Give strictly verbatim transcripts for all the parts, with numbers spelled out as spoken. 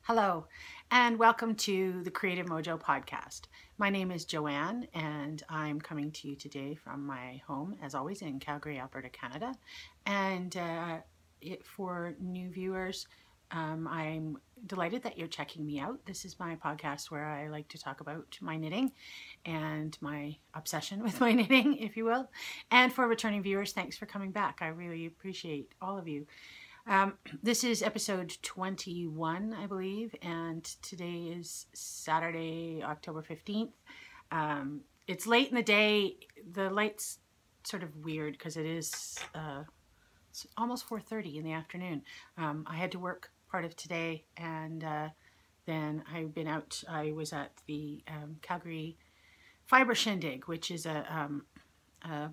Hello, and welcome to the Creative Mojo podcast. My name is Joanne, and I'm coming to you today from my home, as always, in Calgary, Alberta, Canada. And uh, it, for new viewers, um, I'm delighted that you're checking me out. This is my podcast where I like to talk about my knitting and my obsession with my knitting, if you will. And for returning viewers, thanks for coming back. I really appreciate all of you. Um, this is episode twenty-one, I believe, and today is Saturday, October fifteenth. Um, it's late in the day. The light's sort of weird because it is uh, it's almost four thirty in the afternoon. Um, I had to work part of today, and uh, then I've been out. I was at the um, Calgary Fiber Shindig, which is a, um, a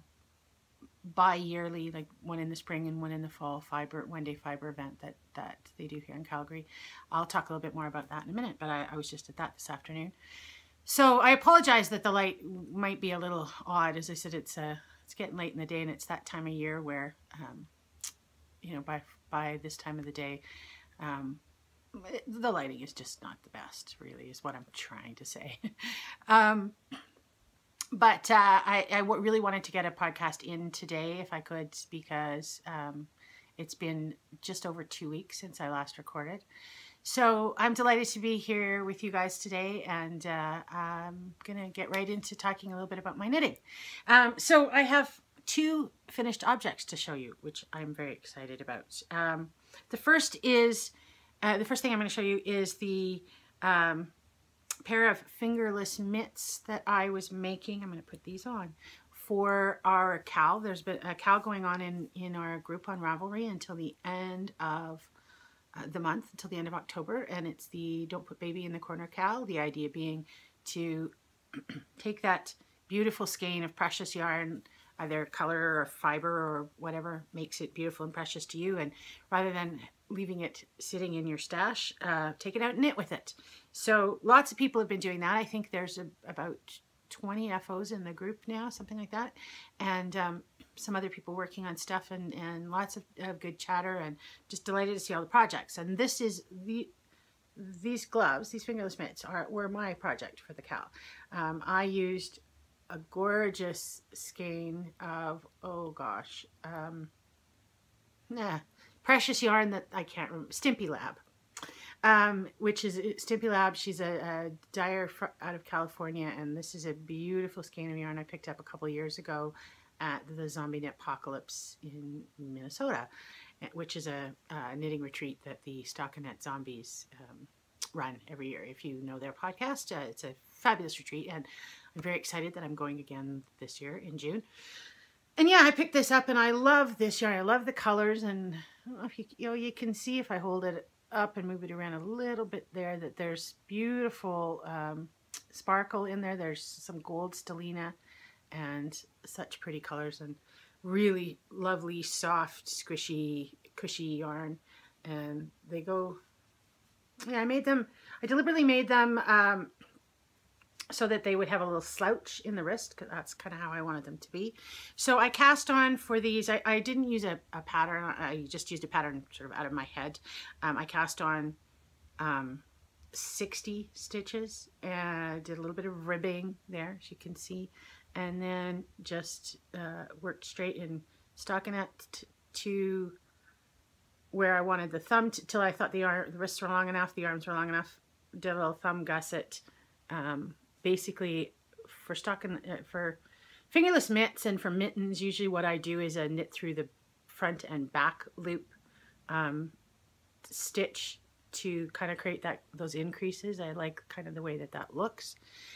bi-yearly, like one in the spring and one in the fall, fiber one day fiber event that that they do here in Calgary. I'll talk a little bit more about that in a minute, but I, I was just at that this afternoon. So I apologize that the light might be a little odd. As I said, it's uh, it's getting late in the day, and it's that time of year where um, you know, by by this time of the day, um, it, the lighting is just not the best, really, is what I'm trying to say. um, But uh, I, I really wanted to get a podcast in today if I could, because um, it's been just over two weeks since I last recorded. So I'm delighted to be here with you guys today, and uh, I'm going to get right into talking a little bit about my knitting. Um, so I have two finished objects to show you, which I'm very excited about. Um, the first is, uh, the first thing I'm going to show you is the Um, pair of fingerless mitts that I was making. I'm going to put these on for our cow. There's been a cow going on in, in our group on Ravelry until the end of uh, the month, until the end of October. And it's the Don't Put Baby in the Corner cow. The idea being to take that beautiful skein of precious yarn, either color or fiber or whatever makes it beautiful and precious to you, and rather than leaving it sitting in your stash, uh, take it out and knit with it. So lots of people have been doing that. I think there's a, about twenty F Os in the group now, something like that, and um, some other people working on stuff, and, and lots of, of good chatter, and just delighted to see all the projects. And this is the these gloves, these fingerless mitts, are were my project for the cow. Um, I used a gorgeous skein of, oh gosh, um, nah, precious yarn that I can't remember, Stimpy Lab, um, which is Stimpy Lab. She's a, a dyer out of California, and this is a beautiful skein of yarn I picked up a couple of years ago at the Zombie Knit Apocalypse in Minnesota, which is a, a knitting retreat that the Stockinette Zombies um, run every year. If you know their podcast, uh, it's a fabulous retreat, and I'm very excited that I'm going again this year in June. And yeah, I picked this up, and I love this yarn. I love the colors, and I don't know if you, you know, you can see if I hold it up and move it around a little bit there that there's beautiful um, sparkle in there. There's some gold stellina and such pretty colors, and really lovely, soft, squishy, cushy yarn. And they go, yeah, I made them, I deliberately made them um, so that they would have a little slouch in the wrist, because that's kind of how I wanted them to be. So I cast on for these, I, I didn't use a, a pattern, I just used a pattern sort of out of my head. Um, I cast on um, sixty stitches, and did a little bit of ribbing there, as you can see, and then just uh, worked straight in stockinette to where I wanted the thumb, till I thought the, arm, the wrists were long enough, the arms were long enough. Did a little thumb gusset. Um, basically, for stocking, uh, for fingerless mitts and for mittens, usually what I do is a knit through the front and back loop um, stitch to kind of create that those increases. I like kind of the way that that looks.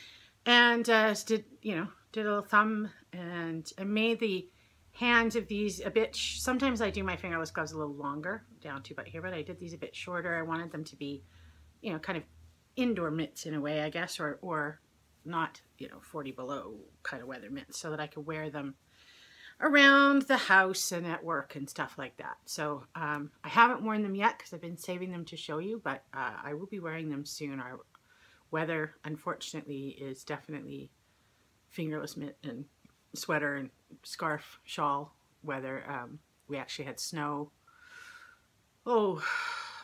And uh, did you know did a little thumb, and I made the hands of these a bit, sh sometimes I do my fingerless gloves a little longer, down to about here, but I did these a bit shorter. I wanted them to be, you know, kind of indoor mitts in a way, I guess, or, or not, you know, forty below kind of weather mitts, so that I could wear them around the house and at work and stuff like that. So um, I haven't worn them yet because I've been saving them to show you, but uh, I will be wearing them soon. Our weather, unfortunately, is definitely fingerless mitt and sweater and scarf, shawl weather. Um, we actually had snow, oh,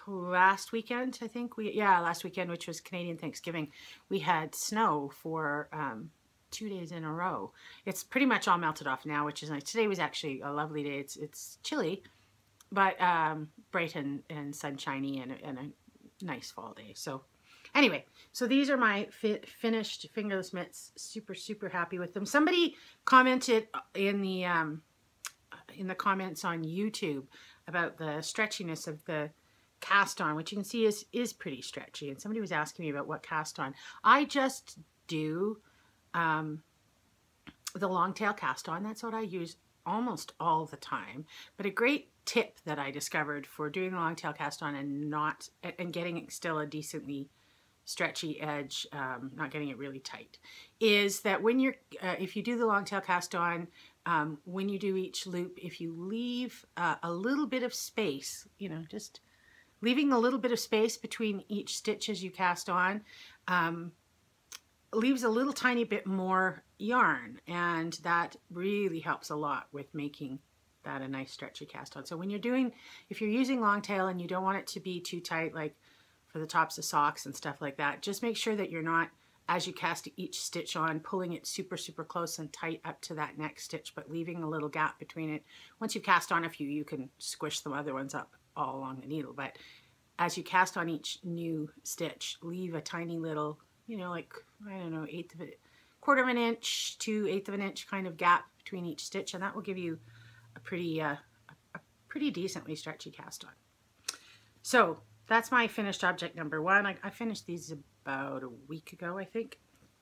last weekend, I think we, yeah, last weekend, which was Canadian Thanksgiving, we had snow for um, two days in a row. It's pretty much all melted off now, which is nice. Today was actually a lovely day. It's it's chilly, but um, bright and, and sunshiny and, and a nice fall day. So anyway, so these are my fi finished fingerless mitts. Super, super happy with them. Somebody commented in the, um, in the comments on YouTube about the stretchiness of the cast on, which you can see is, is pretty stretchy. And somebody was asking me about what cast on. I just do um, the long tail cast on. That's what I use almost all the time. But a great tip that I discovered for doing the long tail cast on and not, and getting still a decently stretchy edge, um, not getting it really tight, is that when you're, uh, if you do the long tail cast on, um, when you do each loop, if you leave uh, a little bit of space, you know, just leaving a little bit of space between each stitch as you cast on, um, leaves a little tiny bit more yarn, and that really helps a lot with making that a nice stretchy cast on. So when you're doing, if you're using long tail and you don't want it to be too tight, like for the tops of socks and stuff like that, just make sure that you're not, as you cast each stitch on, pulling it super, super close and tight up to that next stitch, but leaving a little gap between it. Once you cast on a few, you can squish the other ones up all along the needle, but as you cast on each new stitch, leave a tiny little, you know, like, I don't know, eighth of a, quarter of an inch to eighth of an inch kind of gap between each stitch, and that will give you a pretty, uh, a pretty decently stretchy cast on. So that's my finished object number one. I, I finished these about a week ago, I think.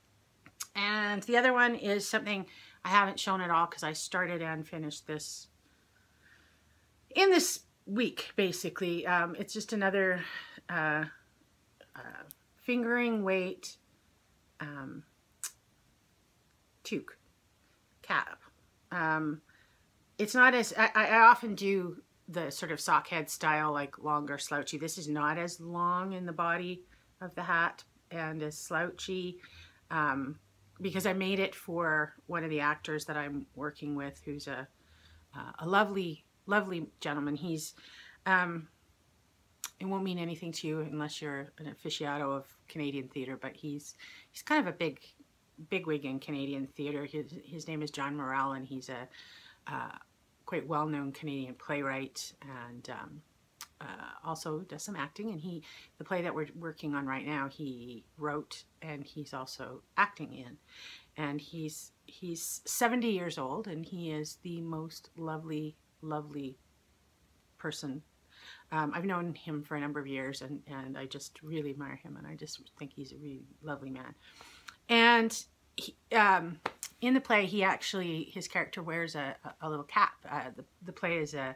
And the other one is something I haven't shown at all because I started and finished this in this week, basically. Um, it's just another uh, uh, fingering weight um, toque cap. Um, it's not as, I, I often do the sort of sock head style, like longer slouchy. This is not as long in the body of the hat and as slouchy um, because I made it for one of the actors that I'm working with, who's a, uh, a lovely lovely gentleman. He's, um, it won't mean anything to you unless you're an aficionado of Canadian theatre, but he's he's kind of a big, big wig in Canadian theatre. His, his name is John Morrell, and he's a uh, quite well-known Canadian playwright, and um, uh, also does some acting. And he, the play that we're working on right now, he wrote, and he's also acting in. And he's he's seventy years old, and he is the most lovely lovely person. Um, I've known him for a number of years, and, and I just really admire him, and I just think he's a really lovely man. And he, um, in the play, he actually, his character wears a, a little cap. Uh, the, the play is a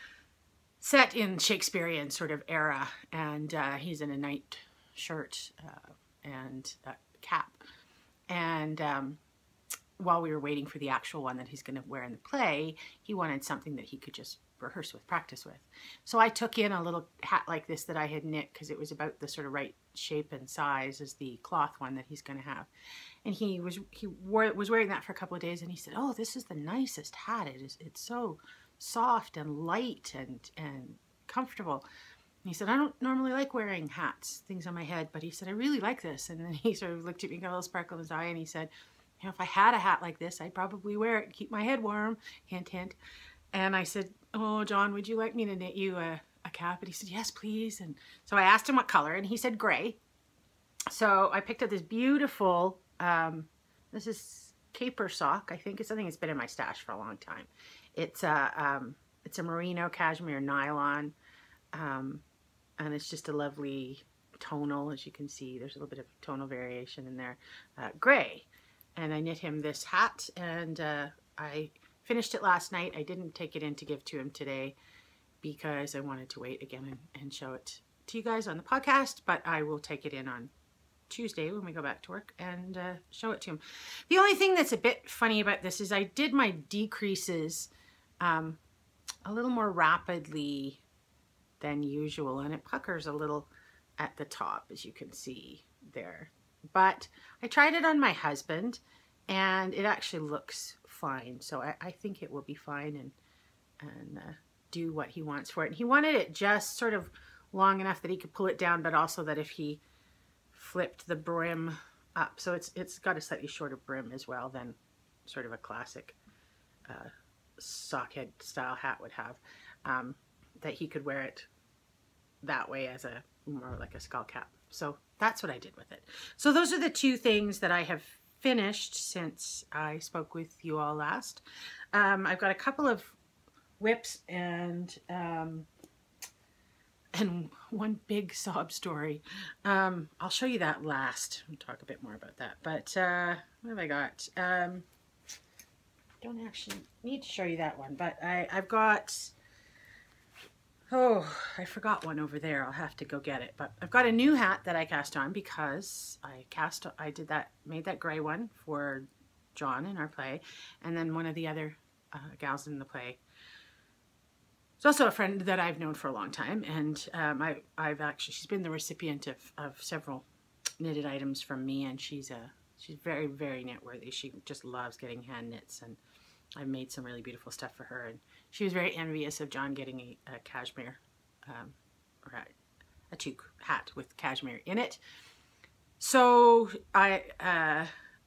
set in Shakespearean sort of era, and uh, he's in a night shirt uh, and a cap. And um, while we were waiting for the actual one that he's going to wear in the play, he wanted something that he could just rehearse with, practice with. So I took in a little hat like this that I had knit because it was about the sort of right shape and size as the cloth one that he's going to have. And he was he wore was wearing that for a couple of days, and he said, "Oh, this is the nicest hat. It is it's so soft and light and and comfortable." And he said, "I don't normally like wearing hats, things on my head, but," he said, "I really like this." And then he sort of looked at me, got a little sparkle in his eye, and he said, "You know, if I had a hat like this, I'd probably wear it and keep my head warm." Hint, hint. And I said, "Oh, John, would you like me to knit you a, a cap?" And he said, "Yes, please." And so I asked him what color, and he said gray. So I picked up this beautiful, um, this is caper sock, I think. It's something that's been in my stash for a long time. It's a, um, it's a merino cashmere nylon, um, and it's just a lovely tonal, as you can see. There's a little bit of tonal variation in there. Uh, gray. And I knit him this hat, and uh, I finished it last night. I didn't take it in to give to him today because I wanted to wait again and, and show it to you guys on the podcast, but I will take it in on Tuesday when we go back to work and uh, show it to him. The only thing that's a bit funny about this is I did my decreases um, a little more rapidly than usual, and it puckers a little at the top, as you can see there. But I tried it on my husband, and it actually looks fine. So I, I think it will be fine and, and uh, do what he wants for it. And he wanted it just sort of long enough that he could pull it down, but also that if he flipped the brim up, so it's it's got a slightly shorter brim as well than sort of a classic uh, sock head style hat would have, um, that he could wear it that way as a more like a skull cap. So that's what I did with it. So those are the two things that I have finished since I spoke with you all last. Um, I've got a couple of whips and um, and one big sob story. Um, I'll show you that last. We'll talk a bit more about that. But uh, what have I got? Um, don't actually need to show you that one, but I, I've got, oh, I forgot one over there. I'll have to go get it. But I've got a new hat that I cast on because I cast, I did that, made that gray one for John in our play. And then one of the other uh, gals in the play, it's also a friend that I've known for a long time. And um, I, I've actually, she's been the recipient of, of several knitted items from me. And she's a, she's very, very knit worthy. She just loves getting hand knits, and I made some really beautiful stuff for her, and she was very envious of John getting a, a cashmere, um, or a, a toque hat with cashmere in it. So I uh,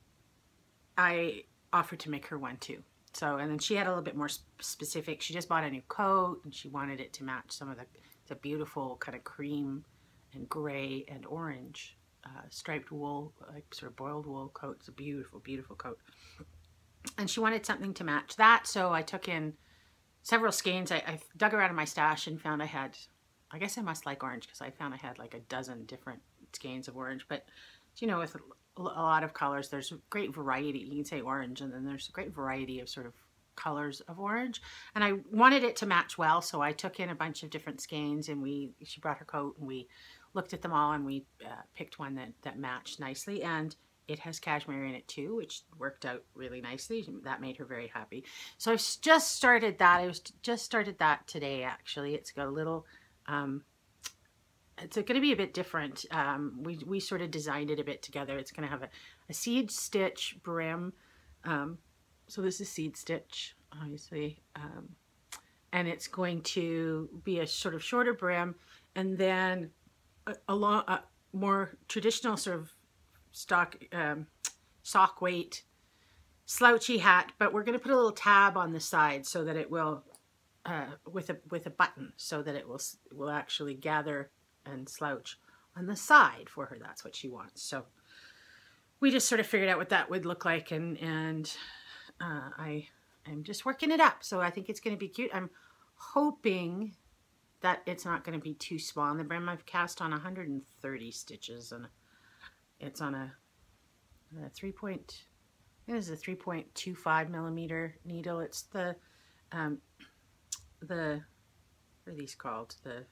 I offered to make her one too. So, and then she had a little bit more specific. She just bought a new coat, and she wanted it to match some of the, the beautiful kind of cream and gray and orange uh, striped wool, like sort of boiled wool coat. It's a beautiful, beautiful coat. And she wanted something to match that, so I took in several skeins. I, I dug around in my stash and found I had, I guess I must like orange because I found I had like a dozen different skeins of orange. But, you know, with a lot of colors, there's a great variety. You can say orange, and then there's a great variety of sort of colors of orange. And I wanted it to match well, so I took in a bunch of different skeins, and we, she brought her coat, and we looked at them all, and we uh, picked one that, that matched nicely. And it has cashmere in it too, which worked out really nicely. That made her very happy. So I've just started that. I was just started that today, actually. It's got a little, um, it's going to be a bit different. Um, we, we sort of designed it a bit together. It's going to have a, a seed stitch brim. Um, so this is seed stitch, obviously. Um, and it's going to be a sort of shorter brim, and then a, a, long, a more traditional sort of stock um, sock weight slouchy hat, but we're going to put a little tab on the side so that it will uh, with a with a button, so that it will will actually gather and slouch on the side for her. That's what she wants. So we just sort of figured out what that would look like, and and uh, I I'm just working it up. So I think it's going to be cute. I'm hoping that it's not going to be too small on the brim. I've cast on one hundred thirty stitches, and it's on a, a three point, it is a three point two five millimeter needle. It's the, um, the, what are these called? The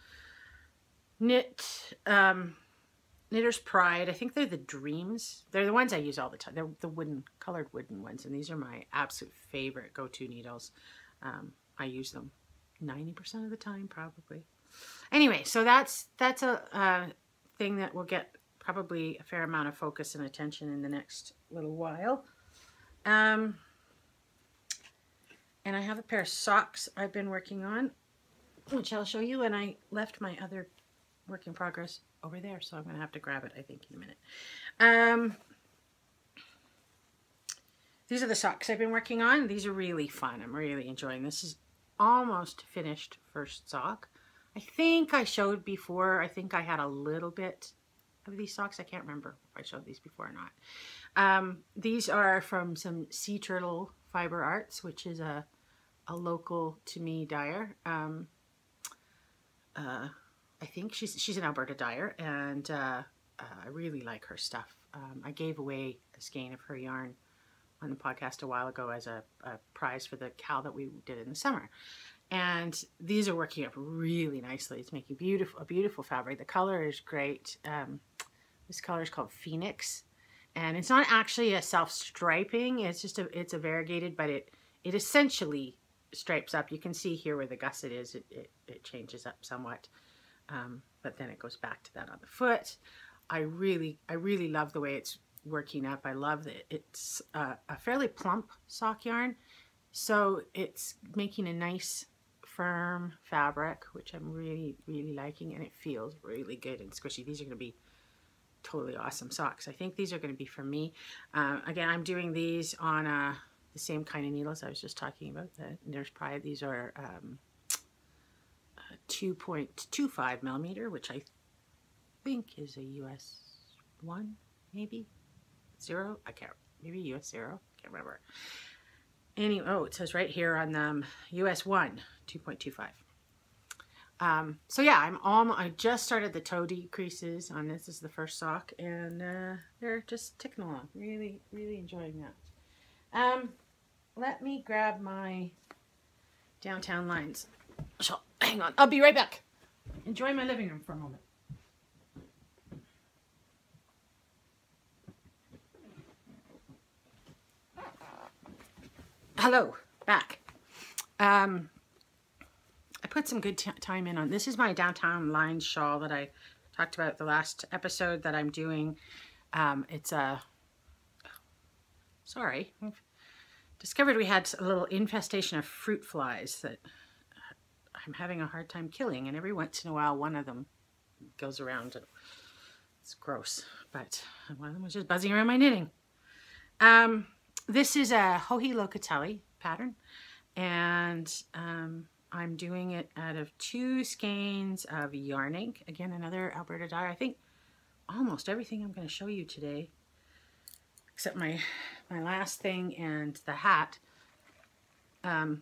knit, um, Knitter's Pride. I think they're the Dreams. They're the ones I use all the time. They're the wooden, colored wooden ones. And these are my absolute favorite go-to needles. Um, I use them ninety percent of the time, probably. Anyway, so that's, that's a, uh, thing that will get probably a fair amount of focus and attention in the next little while. Um, and I have a pair of socks I've been working on, which I'll show you, and I left my other work in progress over there, so I'm going to have to grab it, I think, in a minute. Um, these are the socks I've been working on. These are really fun. I'm really enjoying this. This is almost finished first sock. I think I showed before, I think I had a little bit of these socks. I can't remember if I showed these before or not. Um, these are from some Sea Turtle Fiber Arts, which is a, a local to me dyer. Um, uh, I think she's, she's an Alberta dyer, and uh, uh, I really like her stuff. Um, I gave away a skein of her yarn on the podcast a while ago as a, a prize for the cow that we did in the summer. And these are working up really nicely. It's making beautiful, a beautiful fabric. The color is great. Um, this color is called Phoenix, and it's not actually a self-striping. It's just a, it's a variegated, but it, it essentially stripes up. You can see here where the gusset is, it, it, it changes up somewhat. Um, but then it goes back to that on the foot. I really, I really love the way it's working up. I love that it's uh, a fairly plump sock yarn. So it's making a nice firm fabric, which I'm really, really liking, and it feels really good and squishy. These are going to be totally awesome socks. I think these are going to be for me. Uh, again, I'm doing these on uh, the same kind of needles I was just talking about. The Nurse Pride. These are um, two point two five millimeter, which I think is a U S one, maybe zero. I can't. Maybe U S zero. Can't remember. Anyway, oh, it says right here on them U S one, two point two five. Um, so yeah, I'm almost, I just started the toe decreases on this. This is the first sock, and uh, they're just ticking along. Really, really enjoying that. Um, let me grab my downtown lines. So, hang on, I'll be right back. Enjoy my living room for a moment. Hello, back. Um, I put some good t time in on, this is my downtown line shawl that I talked about the last episode that I'm doing. Um, it's a, sorry, I've discovered we had a little infestation of fruit flies that I'm having a hard time killing, and every once in a while one of them goes around. And it's gross, but one of them was just buzzing around my knitting. Um, this is a Hohi Locatelli pattern, and um, I'm doing it out of two skeins of yarn ink. Again, another Alberta dye. I think almost everything I'm going to show you today, except my my last thing and the hat. Um,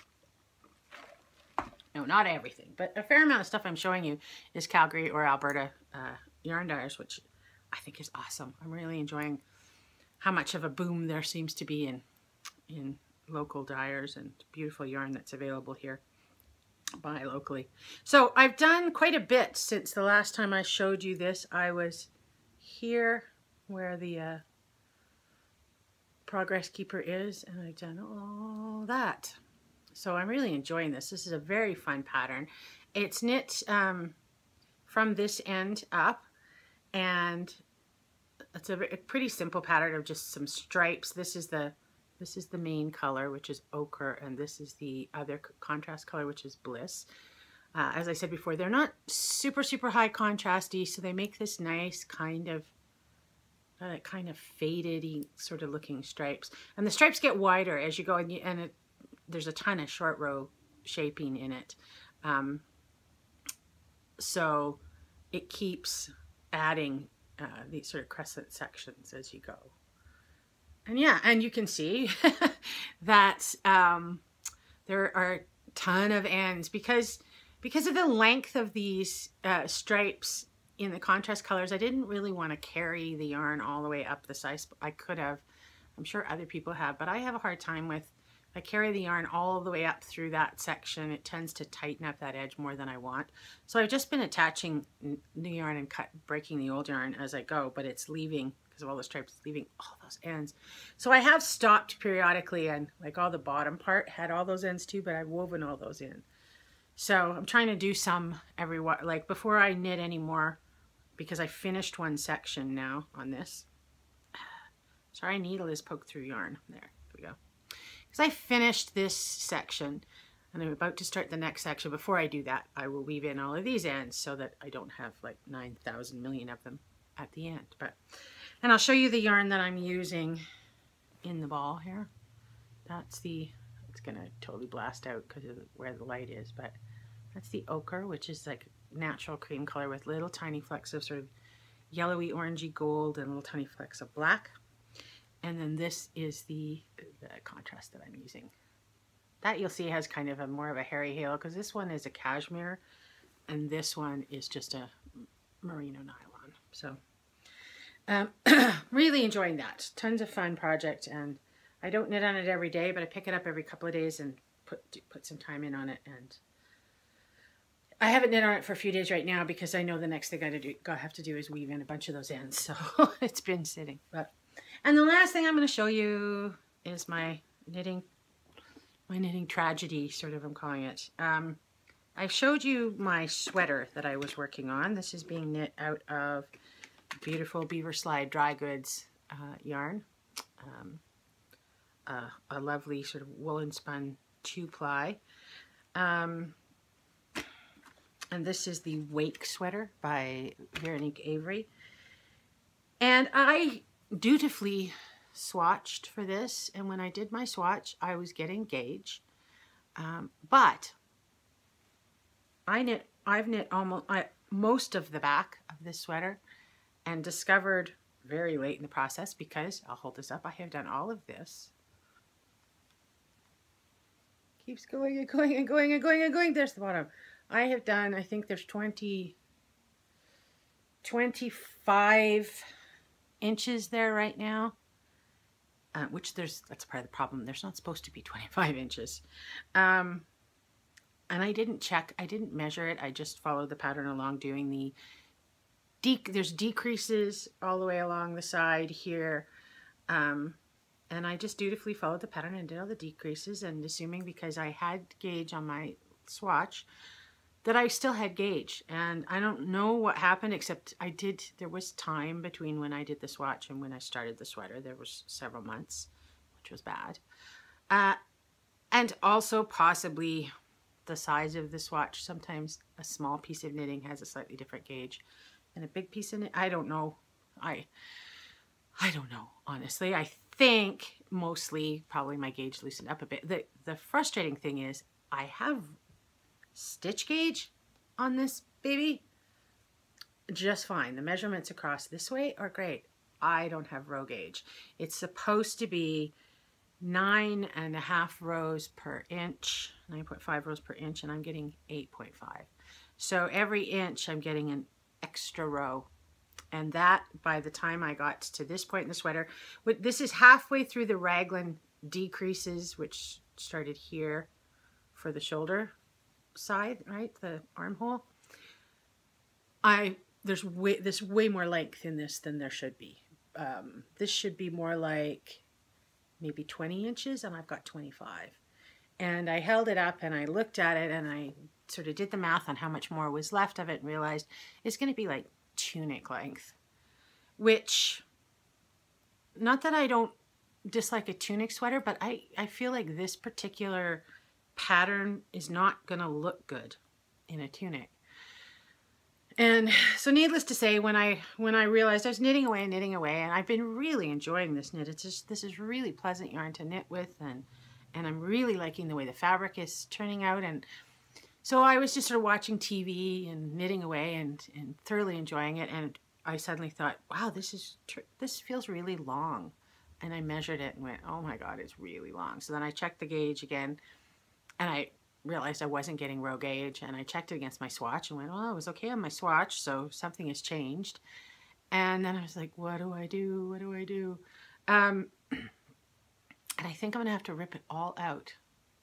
no, not everything, but a fair amount of stuff I'm showing you is Calgary or Alberta uh, yarn dyers, which I think is awesome. I'm really enjoying how much of a boom there seems to be in in local dyers and beautiful yarn that's available here. Buy locally. So I've done quite a bit since the last time I showed you this. I was here where the uh, Progress Keeper is, and I've done all that. So I'm really enjoying this. This is a very fun pattern. It's knit um, from this end up, and it's a, a pretty simple pattern of just some stripes. This is the This is the main color, which is ochre, and this is the other contrast color, which is bliss. Uh, as I said before, they're not super, super high contrasty, so they make this nice kind of, uh, kind of faded-y sort of looking stripes. And the stripes get wider as you go, and, you, and it, there's a ton of short row shaping in it. Um, so it keeps adding uh, these sort of crescent sections as you go. And yeah, and you can see that um, there are a ton of ends because because of the length of these uh, stripes in the contrast colors. I didn't really want to carry the yarn all the way up the size. I could have, I'm sure other people have, but I have a hard time with, if I carry the yarn all the way up through that section, it tends to tighten up that edge more than I want. So I've just been attaching new yarn and cut, breaking the old yarn as I go, but it's leaving, because of all the stripes, leaving all those ends. So I have stopped periodically, and like all the bottom part had all those ends too, but I've woven all those in. So I'm trying to do some every, like before I knit anymore, because I finished one section now on this. Sorry, needle is poked through yarn. There, there we go. Because I finished this section, and I'm about to start the next section. Before I do that, I will weave in all of these ends so that I don't have like nine thousand million of them at the end. But and I'll show you the yarn that I'm using in the ball here. That's the, it's gonna totally blast out because of where the light is, but that's the ochre, which is like natural cream color with little tiny flecks of sort of yellowy orangey gold and little tiny flecks of black. And then this is the, the contrast that I'm using. That you'll see has kind of a more of a hairy halo, because this one is a cashmere and this one is just a merino nylon. So um, really enjoying that. Tons of fun project, and I don't knit on it every day, but I pick it up every couple of days and put put some time in on it. And I haven't knit on it for a few days right now because I know the next thing I do, I have to do is weave in a bunch of those ends. So it's been sitting. But and the last thing I'm going to show you is my knitting, my knitting tragedy, sort of I'm calling it. Um, I showed you my sweater that I was working on. This is being knit out of beautiful Beaver Slide Dry Goods uh, yarn. Um, uh, a lovely sort of woolen spun two ply. Um, and this is the Wake sweater by Veronique Avery. And I dutifully swatched for this, and when I did my swatch, I was getting gauge. Um, but I knit, I've knit almost I, most of the back of this sweater, and discovered very late in the process, because I'll hold this up, I have done all of this. Keeps going and going and going and going and going. There's the bottom. I have done, I think there's twenty, twenty-five inches there right now. Uh, which there's, that's part of the problem. There's not supposed to be twenty-five inches. Um, and I didn't check, I didn't measure it. I just followed the pattern along, doing the, de there's decreases all the way along the side here. Um, and I just dutifully followed the pattern and did all the decreases, and assuming, because I had gauge on my swatch, that I still had gauge. And I don't know what happened, except I did, there was time between when I did the swatch and when I started the sweater. There was several months, which was bad. Uh, and also possibly the size of the swatch. Sometimes a small piece of knitting has a slightly different gauge than a big piece of knit. I don't know. I, I don't know, honestly. I think mostly probably my gauge loosened up a bit. The, the frustrating thing is I have stitch gauge on this baby just fine. The measurements across this way are great. I don't have row gauge. It's supposed to be nine and a half rows per inch, nine point five rows per inch, and I'm getting eight point five. So every inch I'm getting an extra row. And that, by the time I got to this point in the sweater, this is halfway through the raglan decreases, which started here for the shoulder side, right, the armhole. I there's way there's way more length in this than there should be. Um, this should be more like maybe twenty inches, and I've got twenty-five. And I held it up and I looked at it, and I sort of did the math on how much more was left of it, and realized it's going to be like tunic length, which, not that I don't dislike a tunic sweater, but I, I feel like this particular pattern is not going to look good in a tunic. And so needless to say, when I when I realized I was knitting away and knitting away, and I've been really enjoying this knit. It's just, this is really pleasant yarn to knit with, and and I'm really liking the way the fabric is turning out. And so I was just sort of watching T V and knitting away and, and thoroughly enjoying it. And I suddenly thought, wow, this is tr this feels really long. And I measured it and went, oh my God, it's really long. So then I checked the gauge again, and I realized I wasn't getting row gauge, and I checked it against my swatch and went, oh, it was okay on my swatch, so something has changed. And then I was like, what do I do? What do I do? Um, and I think I'm gonna have to rip it all out.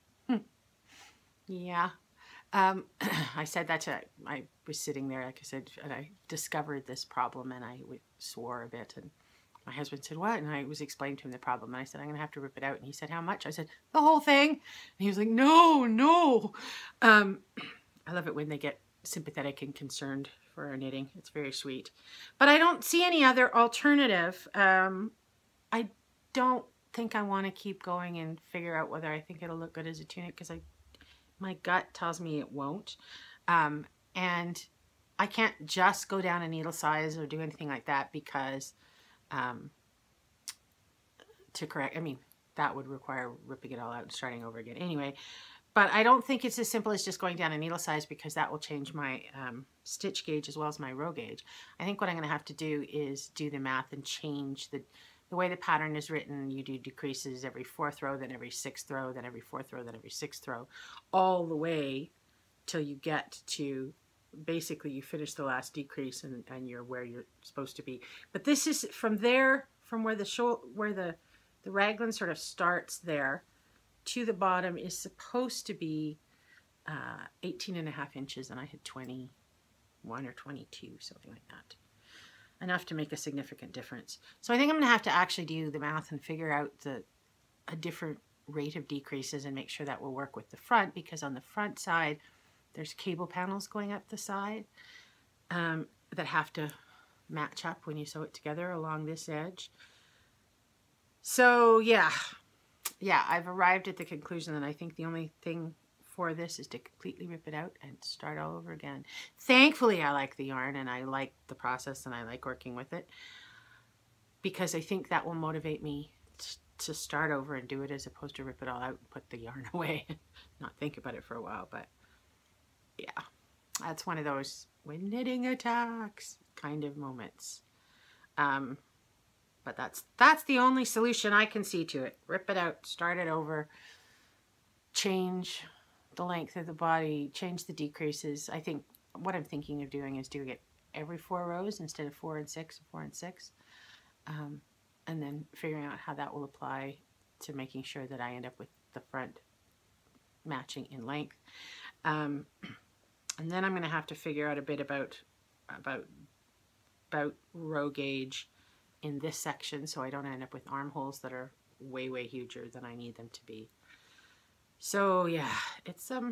Yeah. Um, I said that to, I was sitting there, like I said, and I discovered this problem, and I swore a bit, and my husband said, what? And I was explaining to him the problem, and I said, I'm going to have to rip it out. And he said, how much? I said, the whole thing. And he was like, no, no. Um, I love it when they get sympathetic and concerned for our knitting. It's very sweet. But I don't see any other alternative. Um, I don't think I want to keep going and figure out whether I think it'll look good as a tunic, because I, my gut tells me it won't. Um, and I can't just go down a needle size or do anything like that, because Um, to correct, I mean, that would require ripping it all out and starting over again anyway. But I don't think it's as simple as just going down a needle size, because that will change my um, stitch gauge as well as my row gauge. I think what I'm going to have to do is do the math and change the, the way the pattern is written. You do decreases every fourth row, then every sixth row, then every fourth row, then every sixth row, all the way till you get to, basically you finish the last decrease, and, and you're where you're supposed to be. But this is from there, from where the shoulder, where the, the raglan sort of starts there to the bottom is supposed to be uh, eighteen and a half inches, and I had twenty-one or twenty-two, something like that. Enough to make a significant difference. So I think I'm going to have to actually do the math and figure out the a different rate of decreases and make sure that will work with the front, because on the front side, there's cable panels going up the side um, that have to match up when you sew it together along this edge. So yeah, yeah, I've arrived at the conclusion that I think the only thing for this is to completely rip it out and start all over again. Thankfully, I like the yarn and I like the process and I like working with it, because I think that will motivate me to start over and do it as opposed to rip it all out and put the yarn away. Not think about it for a while, but yeah, that's one of those when knitting attacks kind of moments. Um, but that's that's the only solution I can see to it. Rip it out, start it over, change the length of the body, change the decreases. I think what I'm thinking of doing is doing it every four rows instead of four and six, four and six. Um, and then figuring out how that will apply to making sure that I end up with the front matching in length. Um, and then I'm going to have to figure out a bit about, about, about row gauge in this section so I don't end up with armholes that are way, way huger than I need them to be. So yeah, it's, um,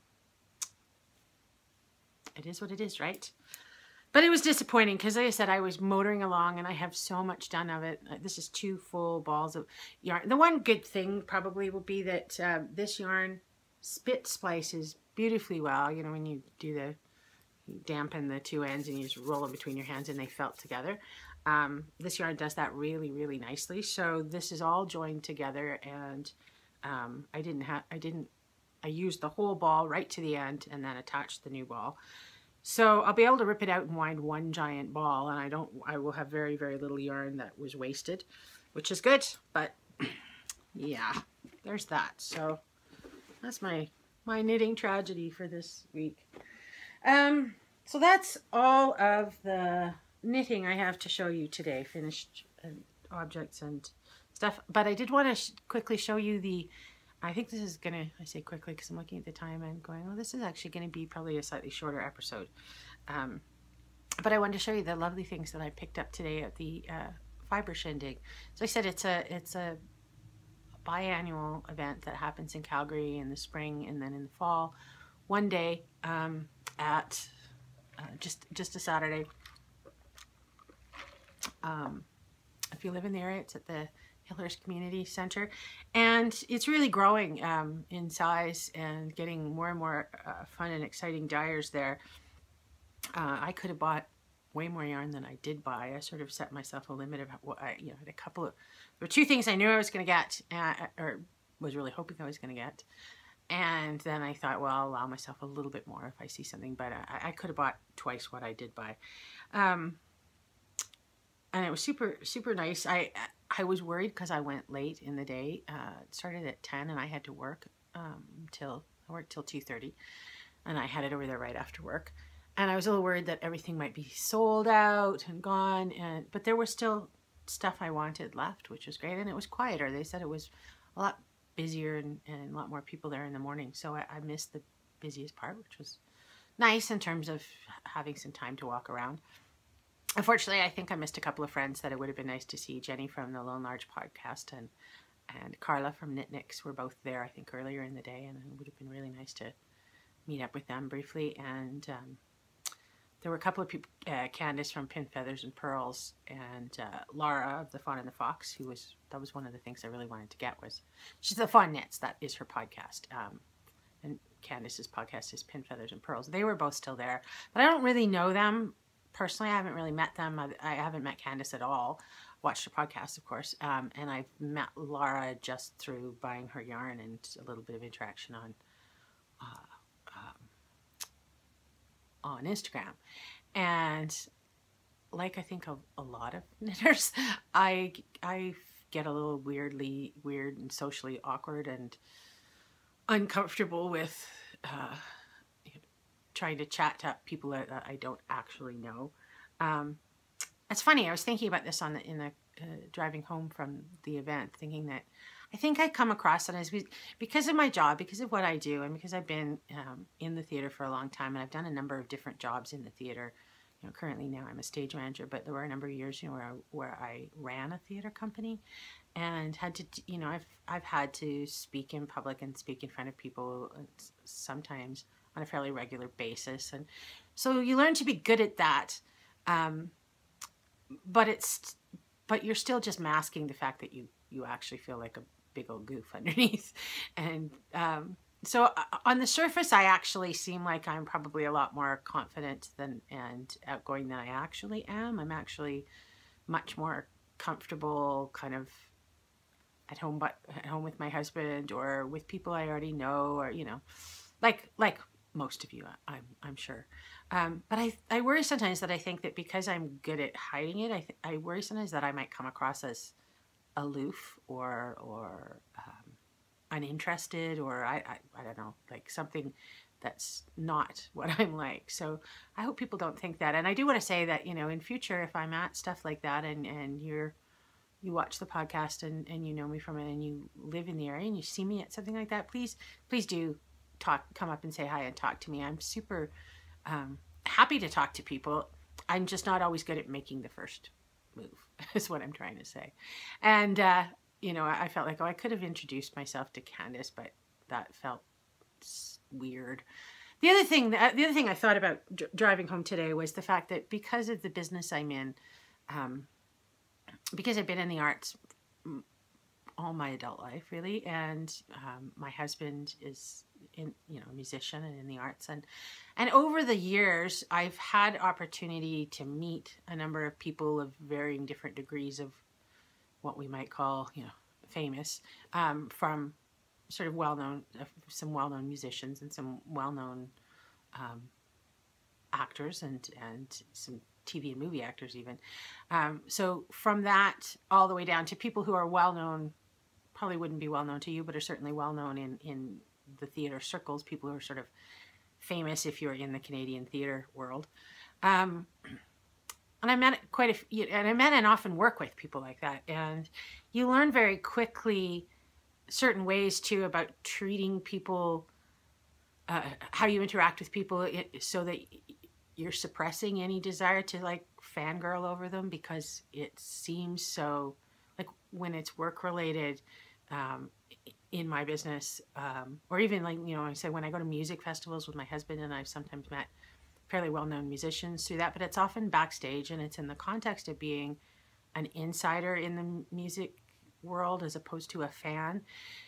it is what it is, right? But it was disappointing because, like I said, I was motoring along and I have so much done of it. This is two full balls of yarn. The one good thing probably will be that uh, this yarn spit splices beautifully well. You know, when you do the, you dampen the two ends and you just roll them between your hands and they felt together. Um, this yarn does that really, really nicely. So this is all joined together, and um, I didn't have, I didn't, I used the whole ball right to the end and then attached the new ball. So I'll be able to rip it out and wind one giant ball, and I don't, I will have very, very little yarn that was wasted, which is good. But yeah, there's that. So that's my, my knitting tragedy for this week. Um, so that's all of the knitting I have to show you today, finished uh, objects and stuff. But I did want to sh quickly show you the, I think this is going to, I say quickly because I'm looking at the time and going, oh, this is actually going to be probably a slightly shorter episode. Um, but I wanted to show you the lovely things that I picked up today at the uh, Fiber Shindig. So I said it's a, it's a biannual event that happens in Calgary in the spring and then in the fall. One day um, at uh, just, just a Saturday. Um, if you live in the area, it's at the Hillhurst Community Center, and it's really growing um, in size and getting more and more uh, fun and exciting dyers there. Uh, I could have bought way more yarn than I did buy. I sort of set myself a limit of what I, you know, had a couple of, there were two things I knew I was going to get, uh, or was really hoping I was going to get, and then I thought, well, I'll allow myself a little bit more if I see something, but I, I could have bought twice what I did buy. Um, and it was super, super nice. I I was worried because I went late in the day. Uh, it started at ten and I had to work um, till, I worked till two thirty, and I headed over there right after work. And I was a little worried that everything might be sold out and gone, and but there was still stuff I wanted left, which was great. And it was quieter. They said it was a lot busier and, and a lot more people there in the morning. So I, I missed the busiest part, which was nice in terms of having some time to walk around. Unfortunately, I think I missed a couple of friends that it would have been nice to see. Jenny from the Lone Large podcast and and Carla from Knit Nicks were both there, I think, earlier in the day, and it would have been really nice to meet up with them briefly. And um, there were a couple of people, uh, Candace from Pin Feathers and Pearls, and uh, Laura of the Fawn and the Fox, who was, that was one of the things I really wanted to get was, she's the Fawn Knits, that is her podcast. Um, and Candace's podcast is Pin Feathers and Pearls. They were both still there, but I don't really know them. Personally, I haven't really met them. I, I haven't met Candace at all. Watched her podcast, of course. Um, and I've met Laura just through buying her yarn and a little bit of interaction on uh, um, on Instagram. And like I think of a lot of knitters, I, I get a little weirdly weird and socially awkward and uncomfortable with uh, trying to chat to people that uh, I don't actually know. Um, it's funny, I was thinking about this on the, in the uh, driving home from the event, thinking that I think I come across it as, because of my job, because of what I do, and because I've been um, in the theater for a long time, and I've done a number of different jobs in the theater. You know, currently now I'm a stage manager, but there were a number of years, you know, where I, where I ran a theater company and had to, you know, I've, I've had to speak in public and speak in front of people sometimes on a fairly regular basis. And so you learn to be good at that. Um, but it's, but you're still just masking the fact that you, you actually feel like a big old goof underneath. And, um, so uh, on the surface, I actually seem like I'm probably a lot more confident than and outgoing than I actually am. I'm actually much more comfortable kind of at home, but at home with my husband or with people I already know, or, you know, like, like most of you, I'm, I'm sure. Um, but I, I worry sometimes that I think that because I'm good at hiding it, I, th I worry sometimes that I might come across as aloof or, or, um, uninterested, or I, I, I don't know, like something that's not what I'm like. So I hope people don't think that. And I do want to say that, you know, in future, if I'm at stuff like that and, and you're, you watch the podcast and, and you know me from it and you live in the area and you see me at something like that, please, please do talk, come up and say hi and talk to me. I'm super um, happy to talk to people. I'm just not always good at making the first move is what I'm trying to say. And, uh, you know, I felt like, oh, I could have introduced myself to Candace, but that felt weird. The other thing, the other thing I thought about driving home today was the fact that because of the business I'm in, um, because I've been in the arts all my adult life, really, and um, my husband is in, you know, a musician and in the arts, and and over the years, I've had opportunity to meet a number of people of varying different degrees of what we might call, you know, famous, um, from sort of well-known, uh, some well-known musicians and some well-known um, actors and and some T V and movie actors even. Um, so from that all the way down to people who are well-known, probably wouldn't be well-known to you, but are certainly well-known in, in the theater circles, people who are sort of famous if you're in the Canadian theater world. Um, and I met quite a few, and I met and often work with people like that. And you learn very quickly certain ways too about treating people, uh, how you interact with people so that you're suppressing any desire to like fangirl over them, because it seems so, like when it's work related, um, in my business, um, or even like, you know, I said when I go to music festivals with my husband, and I've sometimes met fairly well-known musicians through that, but it's often backstage and it's in the context of being an insider in the music world as opposed to a fan.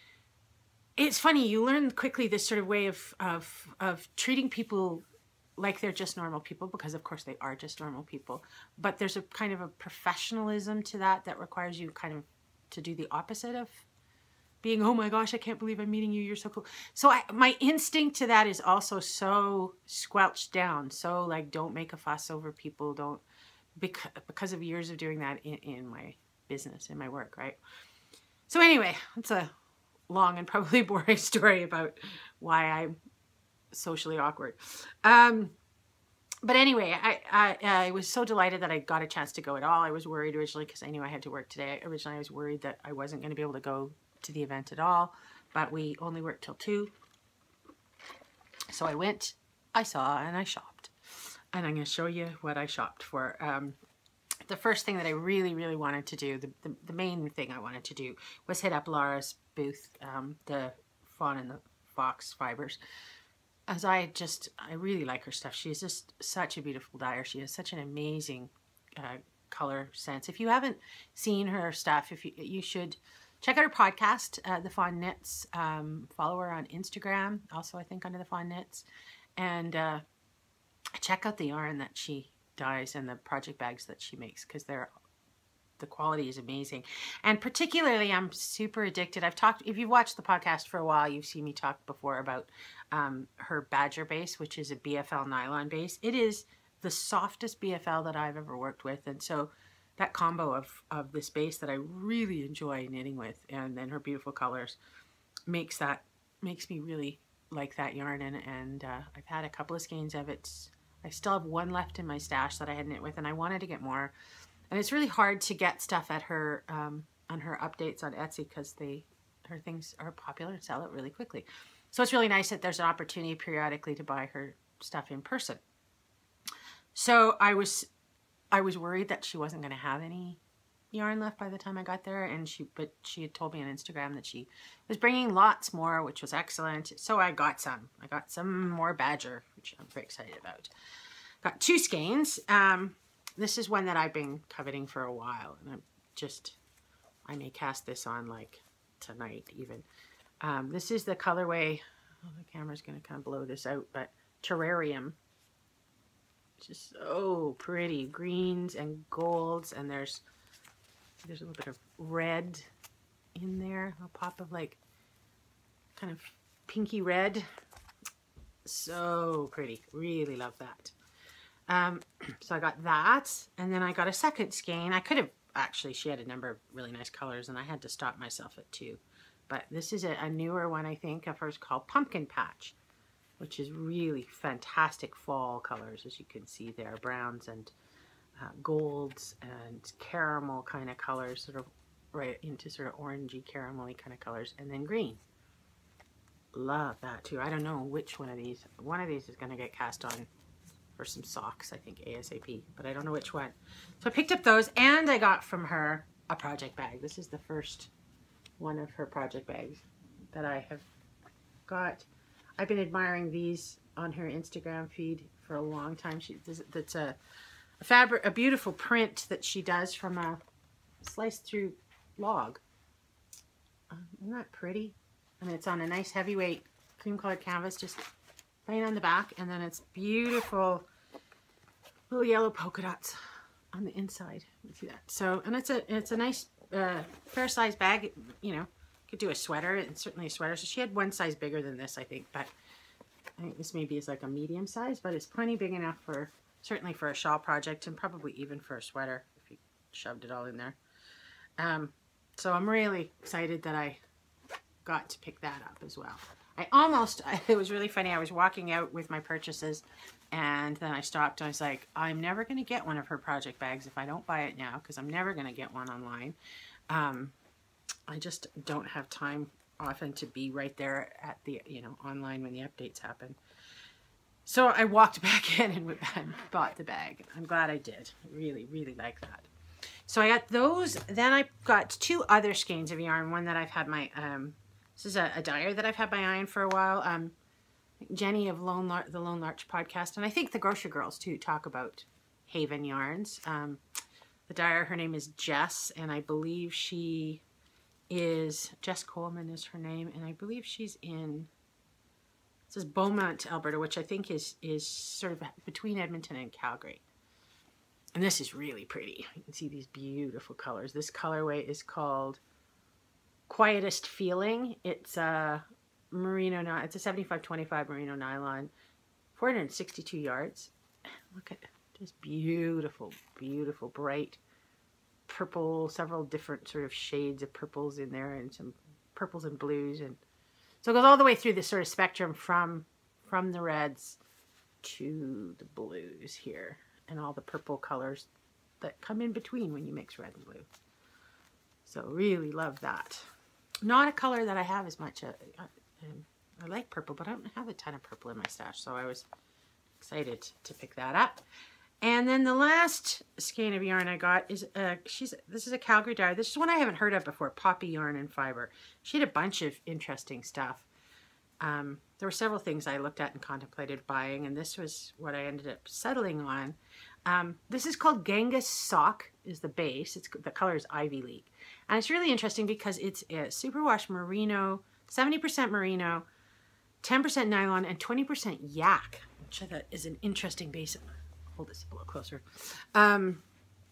It's funny, you learn quickly this sort of way of, of, of treating people like they're just normal people, because of course they are just normal people, but there's a kind of a professionalism to that that requires you kind of to do the opposite of being, oh my gosh, I can't believe I'm meeting you, you're so cool. So I, my instinct to that is also so squelched down. So like, don't make a fuss over people, don't, because, because of years of doing that in, in my business, in my work, right? So anyway, it's a long and probably boring story about why I'm socially awkward. Um, but anyway, I, I, I was so delighted that I got a chance to go at all. I was worried originally because I knew I had to work today. Originally, I was worried that I wasn't going to be able to go to the event at all, but we only worked till two. So I went, I saw, and I shopped. And I'm going to show you what I shopped for. Um, the first thing that I really, really wanted to do, the, the, the main thing I wanted to do was hit up Laura's booth, um, the Fawn and the Fox fibers. As I just, I really like her stuff. She's just such a beautiful dyer. She has such an amazing uh, color sense. If you haven't seen her stuff, if you, you should check out her podcast, uh, The Fawn Knits. Um, follow her on Instagram, also I think under The Fawn Knits. And uh, check out the yarn that she dyes and the project bags that she makes, because they're, the quality is amazing. And particularly, I'm super addicted. I've talked, if you've watched the podcast for a while, you've seen me talk before about um, her Badger base, which is a B F L nylon base. It is the softest B F L that I've ever worked with. And so that combo of, of this base that I really enjoy knitting with, and then her beautiful colors, makes that, makes me really like that yarn. And, and uh, I've had a couple of skeins of it. I still have one left in my stash that I had knit with, and I wanted to get more. And it's really hard to get stuff at her, um, on her updates on Etsy, because they, her things are popular and sell it really quickly. So it's really nice that there's an opportunity periodically to buy her stuff in person. So I was, I was worried that she wasn't going to have any yarn left by the time I got there, and she, but she had told me on Instagram that she was bringing lots more, which was excellent. So I got some. I got some more Badger, which I'm very excited about. Got two skeins. Um, This is one that I've been coveting for a while, and I'm just, I may cast this on like tonight even. Um, this is the colorway oh, the camera's going to kind of blow this out, but terrarium. Just so pretty. Greens and golds, and there's there's a little bit of red in there. A pop of like kind of pinky red. So pretty. Really love that. Um, so I got that, and then I got a second skein. I could have, actually, she had a number of really nice colors, and I had to stop myself at two. But this is a, a newer one, I think, of hers called Pumpkin Patch, which is really fantastic fall colors, as you can see there. Browns and uh, golds and caramel kind of colors, sort of right into sort of orangey, caramelly kind of colors, and then green. Love that too. I don't know which one of these. One of these is going to get cast on for some socks, I think, ASAP, but I don't know which one. So I picked up those, and I got from her a project bag. This is the first one of her project bags that I have got. I've been admiring these on her Instagram feed for a long time. She that's a, a fabric, a beautiful print that she does from a sliced through log. Um, isn't that pretty? And it's on a nice heavyweight cream colored canvas, just plain on the back, and then it's beautiful little yellow polka dots on the inside. You see that? So, and it's a it's a nice uh, fair size bag. You know, could do a sweater, and certainly a sweater. So she had one size bigger than this, I think, but I think this maybe is like a medium size, but it's plenty big enough for certainly for a shawl project, and probably even for a sweater if you shoved it all in there. Um, so I'm really excited that I got to pick that up as well. I almost, it was really funny, I was walking out with my purchases, and then I stopped and I was like, I'm never going to get one of her project bags if I don't buy it now, because I'm never going to get one online. Um, I just don't have time often to be right there at the, you know, online when the updates happen. So I walked back in and bought the bag. I'm glad I did. I really, really like that. So I got those. Then I got two other skeins of yarn. One that I've had my, um, this is a, a dyer that I've had my eye on for a while. Um, Jenny of Lone Lar the Lone Larch podcast, and I think the Grocery Girls too talk about Haven yarns. Um, the dyer, her name is Jess, and I believe she is, Jess Coleman is her name, and I believe she's in, it says Beaumont, Alberta, which I think is, is sort of between Edmonton and Calgary. And this is really pretty. You can see these beautiful colors. This colorway is called Quietest Feeling. It's a merino, it's a seventy-five twenty-five merino nylon, four hundred sixty-two yards. Look at just beautiful, beautiful, bright purple, several different sort of shades of purples in there, and some purples and blues, and so it goes all the way through this sort of spectrum from from the reds to the blues here, and all the purple colors that come in between when you mix red and blue. So really love that. Not a color that I have as much. Uh, I, I like purple, but I don't have a ton of purple in my stash, so I was excited to pick that up. And then the last skein of yarn I got is, uh, she's this is a Calgary dyer. This is one I haven't heard of before, Poppy Yarn and Fiber. She had a bunch of interesting stuff. Um, there were several things I looked at and contemplated buying, and this was what I ended up settling on. Um, this is called Genghis Sock, is the base. It's, the color is Ivy League. And it's really interesting because it's a superwash merino, seventy percent merino, ten percent nylon, and twenty percent yak, which I thought is an interesting base. Hold this a little closer. Um,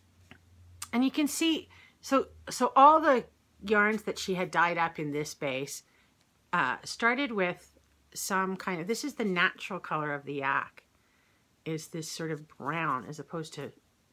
and you can see, so, so all the yarns that she had dyed up in this base uh, started with some kind of, this is the natural color of the yak, is this sort of brown as opposed to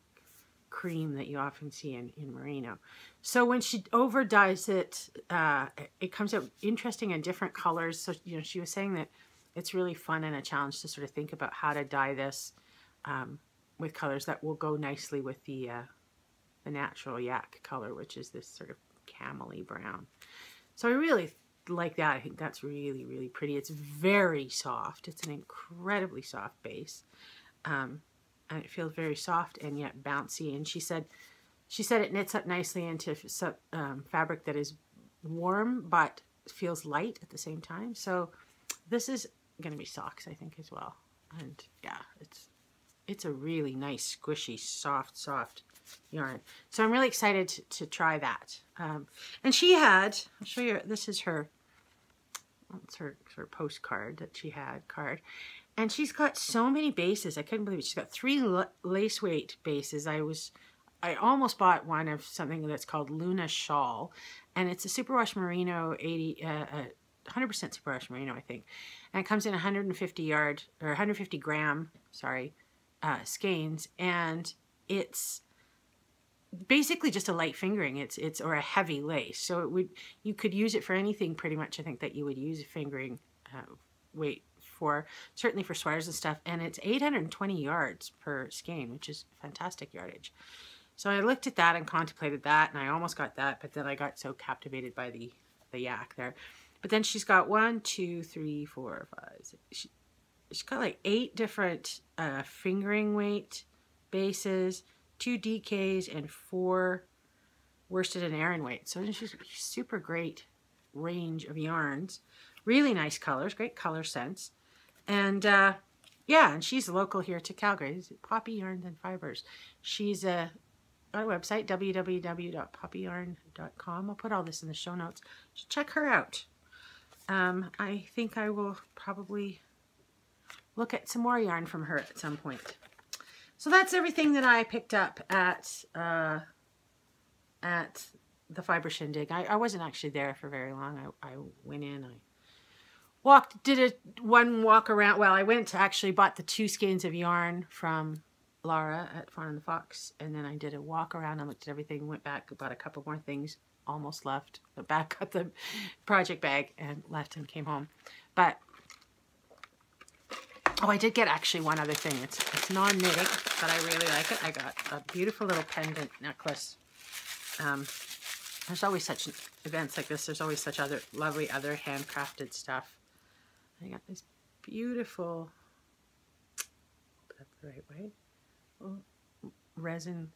cream that you often see in, in merino. So when she over dyes it, uh, it comes out interesting and different colors. So, you know, she was saying that it's really fun and a challenge to sort of think about how to dye this um, with colors that will go nicely with the, uh, the natural yak color, which is this sort of camely brown. So I really like that. I think that's really, really pretty. It's very soft. It's an incredibly soft base. Um, and it feels very soft and yet bouncy. And she said, she said it knits up nicely into um, fabric that is warm but feels light at the same time. So this is going to be socks, I think, as well. And yeah, it's it's a really nice, squishy, soft, soft yarn. So I'm really excited to, to try that. Um, and she had, I'll show you, this is her It's her, her postcard that she had card. And she's got so many bases. I couldn't believe it. She's got three lace weight bases. I was, I almost bought one of something that's called Luna Shawl. And it's a superwash merino, eighty, uh, uh, one hundred percent superwash merino, I think. And it comes in one hundred fifty yard, or one hundred fifty gram, sorry, uh, skeins. And it's basically just a light fingering. It's, it's, or a heavy lace. So it would, you could use it for anything pretty much, I think, that you would use a fingering uh, weight for, certainly for sweaters and stuff. And it's eight hundred twenty yards per skein, which is fantastic yardage. So I looked at that and contemplated that, and I almost got that, but then I got so captivated by the, the yak there. But then she's got one, two, three, four, five, six. She, she's got like eight different uh, fingering weight bases, two D Ks, and four worsted and Aran weight. So she's a super great range of yarns. Really nice colors, great color sense. And uh, yeah, and she's local here to Calgary. Poppy Yarns and Fibers. She's a got a website, w w w dot poppy yarn dot com. I'll put all this in the show notes. Check her out. Um, I think I will probably look at some more yarn from her at some point. So that's everything that I picked up at uh, at the Fiber Shindig. I, I wasn't actually there for very long. I, I went in, I walked, did a one walk around. Well, I went to actually bought the two skeins of yarn from Laura at Fawn and the Fox, and then I did a walk around and looked at everything, went back, bought a couple more things, almost left, but back got the project bag and left and came home. But oh, I did get actually one other thing. It's, it's non-knitting, but I really like it. I got a beautiful little pendant necklace. Um, there's always such events like this. There's always such other lovely other handcrafted stuff. I got this beautiful, that's the right way, oh, resin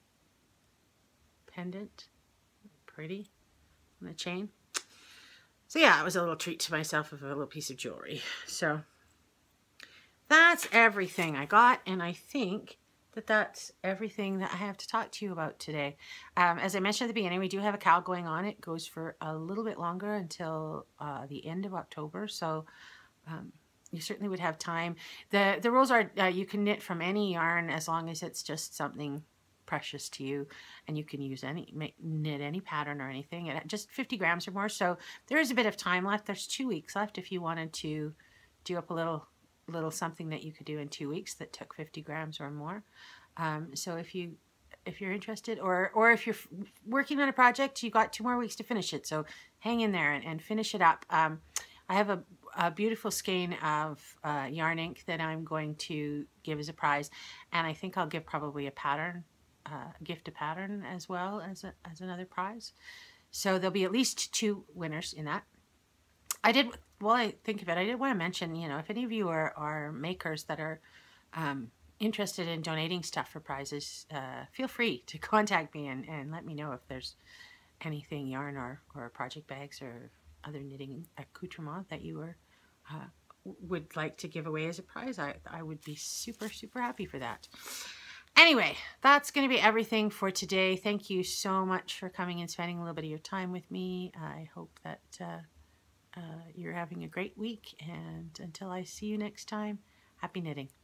pendant. Pretty on a chain. So yeah, it was a little treat to myself of a little piece of jewelry. So that's everything I got, and I think that that's everything that I have to talk to you about today. Um, as I mentioned at the beginning, we do have a C A L going on. It goes for a little bit longer until uh, the end of October, so um, you certainly would have time. The, the rules are uh, you can knit from any yarn as long as it's just something precious to you, and you can use any, make, knit any pattern or anything, at just fifty grams or more. So there is a bit of time left. There's two weeks left if you wanted to do up a little little something that you could do in two weeks that took fifty grams or more. Um, so if you if you're interested, or or if you're working on a project, you got two more weeks to finish it. So hang in there and, and finish it up. Um, I have a, a beautiful skein of uh, yarn ink that I'm going to give as a prize, and I think I'll give probably a pattern, uh, gift a pattern as well as a, as another prize. So there'll be at least two winners in that. I did, well, I think of it, I did want to mention, you know, if any of you are, are makers that are um, interested in donating stuff for prizes, uh, feel free to contact me and, and let me know if there's anything yarn or, or project bags or other knitting accoutrement that you are, uh, would like to give away as a prize. I, I would be super, super happy for that. Anyway, that's going to be everything for today. Thank you so much for coming and spending a little bit of your time with me. I hope that uh, Uh, you're having a great week, and until I see you next time, happy knitting.